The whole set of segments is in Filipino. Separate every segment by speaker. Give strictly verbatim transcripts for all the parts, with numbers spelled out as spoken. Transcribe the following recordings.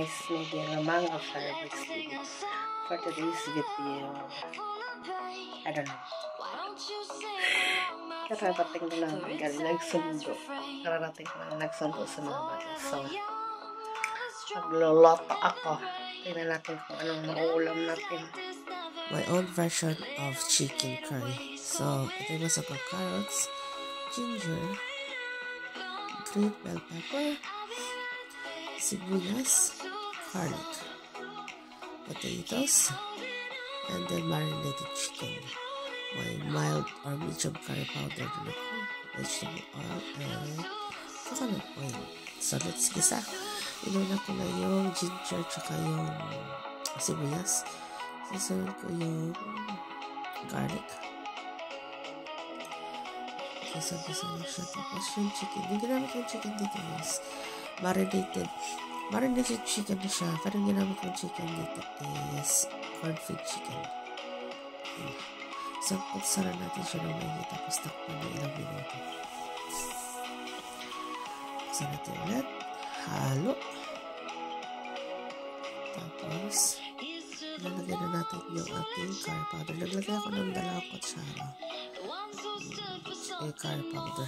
Speaker 1: guys, maybe ang manga fabrics video for today's video. I don't know. Kararating ko lang galing nagsundo. Kararating ko lang nagsundo sa mga bata. So, magloloto ako. Tingnan natin kung anong mauulam natin.
Speaker 2: My own version of chicken curry. So, ito yung masakang carrots, ginger, green bell pepper, sibuyas, garlic, potatoes, and then marinated chicken. My mild or medium curry powder, vegetable oil, and coconut oil. So, let's gisa. Inuna ko na yung ginger tsaka yung sibuyas. Susunod ko yung garlic. Gisa-gisa na siya. Tapos yung chicken. Yung ginamit yung chicken dito is marinated. Marinated chicken na siya. Pero yung ginamit yung chicken dito is corn-fed chicken. Okay. So, pagsara natin siya ng maigi. Tapos takpan na ilang minuto. Pagsara natin ulit. Halo. Tapos, lalagyan na natin yung ating curry powder. Naglagay ako ng dalawang kutsara. Yung curry powder.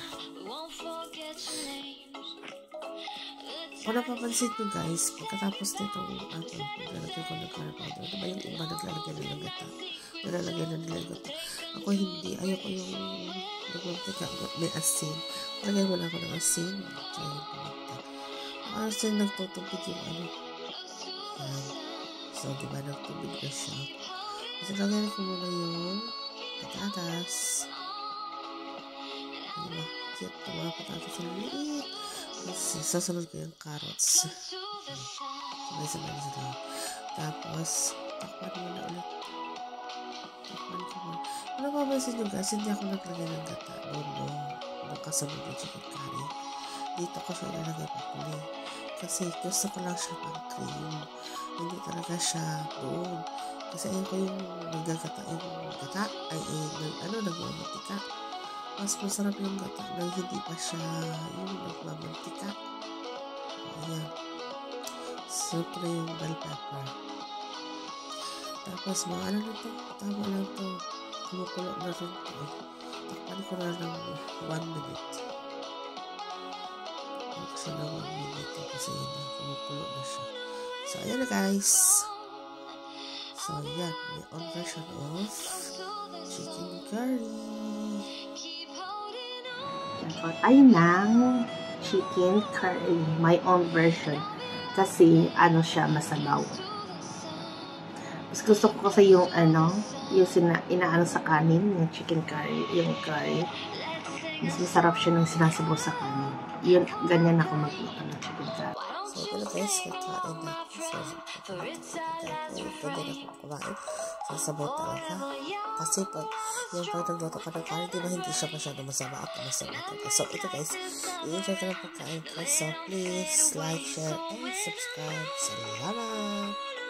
Speaker 2: Kung napapansin nyo guys, pagkatapos nito ating paglalagay ko ng curry powder, diba yung iba naglalagay ng gata? Naglalagay ng gata. Ako hindi. Ayoko yung nagmantika. May asin. Lagay mo na ako ng asin. Tsaka yung pamagta. Ang asin nagtutubig yung ano. Yan. So, diba, nagtubig na siya. Kasi lagyan ko muna yung patatas. Diba? Cute yung mga patatas na liit. Tapos, sasunod ko yung carrots. Okay. Sabay-sabay sila. Tapos, takpan muna ulit. Takpan ko muna. Kung napapansin nyo guys, hindi ako naglagay ng gata. Doon, doon. Doon kasunod yung chicken curry. Dito ko siya ilalagay pa kuli. Kasi gusto ko lang siya pang cream. Hindi talaga siya doon. Kasi ayun ko yung nagagata yung gata. Ay, ay, nag, ano, nagmamantika. Mas masarap yung gata na hindi pa siya yung nagmamantika. Ayan. Soup na yung bell pepper. Tapos, mga ano na to. Tama lang to. Kumukulo na rin to. Takpan ko na ng one minute. Siya na one minute. Kasi yun na. Kumukulo na siya. So, ayan na guys. So, ayan. May own version of chicken curry.
Speaker 1: Nagkot ay ng chicken curry. My own version. Kasi, ano siya, masabaw. Mas gusto ko kasi yung, ano, yung sina, inaano sa kanin, yung chicken curry, yung curry. Mas masarap siya ng sinasabaw sa kanin. Yun, ganyan ako magluto ng chicken curry.
Speaker 2: So, ito na guys, nagkain na. So, ito din ako kumain. So, sabaw talaga. Kasi pag, yung pag nagluto ka ng curry, diba hindi siya masyado masama at masama talaga. So, ito guys, i-enjoy ka ng pagkain ko. So, please, like, share, and subscribe. Salamat!